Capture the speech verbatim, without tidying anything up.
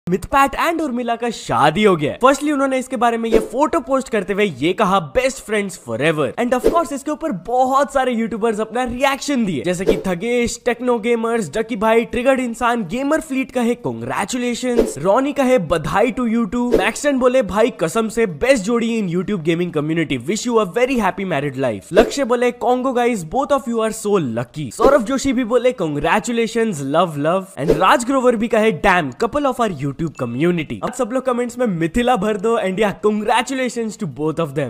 Mythpat and Urmila का शादी हो गया। फर्स्टली उन्होंने इसके बारे में ये फोटो पोस्ट करते हुए ये कहा best friends forever. And of course इसके ऊपर बहुत सारे यूट्यूबर्स अपना रिएक्शन दिए, जैसे कि थगेश, टेक्नो गेमर्स, डकी भाई, ट्रिगर्ड इंसान, गेमर फ्लीट का है कांग्रेचुलेशंस, रॉनी का है बधाई टू यू टू, मैक्सन बोले भाई कसम से बेस्ट जोड़ी in YouTube gaming community, wish you a very happy married life. Lakshya बोले congo guys both of you are so lucky. Saurabh Joshi भी बोले congratulations, love love. And Raj Grover भी कहे damn couple of our YouTube community. अब सब लोग कमेंट्स में मिथिला भर दो एंड या congratulations to both of them.